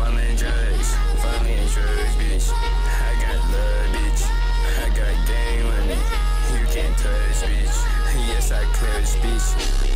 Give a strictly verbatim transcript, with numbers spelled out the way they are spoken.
falling drugs, falling drugs, bitch. I got love, bitch. I got game with me. You can't touch, bitch. Yes, I clutch, bitch.